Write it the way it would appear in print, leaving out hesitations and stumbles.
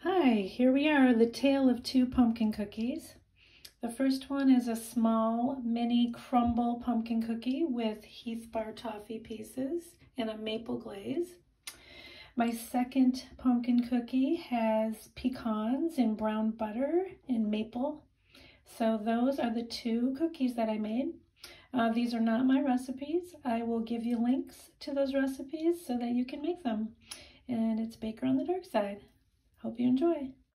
Hi, here we are, the tale of two pumpkin cookies. The first one is a small mini Crumbl pumpkin cookie with Heat Toffe pieces and a maple glaze. My second pumpkin cookie has pecans and brown butter and maple. So those are the two cookies that I made. These are not my recipes. I will give you links to those recipes so that you can make them. And it's Baker on the Dark Side. Hope you enjoy.